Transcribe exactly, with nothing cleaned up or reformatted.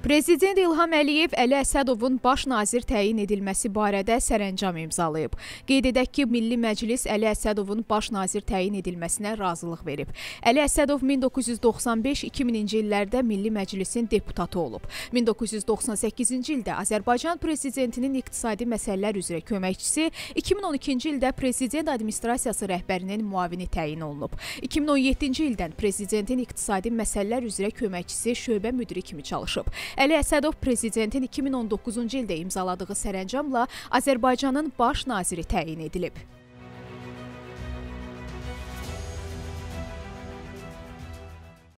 Prezident İlham Əliyev Əli Əsədovun baş nazir təyin edilməsi barədə sərəncam imzalayıb. Qeyd edək ki, Milli Məclis Əli Əsədovun baş nazir təyin edilməsinə razılıq verib. Əli Əsədov min doqquz yüz doxsan beş iki minci illərdə Milli Məclisin deputatı olub. min doqquz yüz doxsan səkkizinci ildə Azərbaycan Prezidentinin iqtisadi məsələlər üzrə köməkçisi, iki min on ikinci ildə Prezident Administrasiyası rəhbərinin müavini təyin olunub. iki min on yeddinci ildən Prezidentin iqtisadi məsələlər üzrə köməkçisi, şöbə müdiri kimi çalışıb. Əli Əsədov Prezidentin iki min on doqquzuncu ildə imzaladığı sərəncamla Azərbaycanın baş naziri təyin edilib.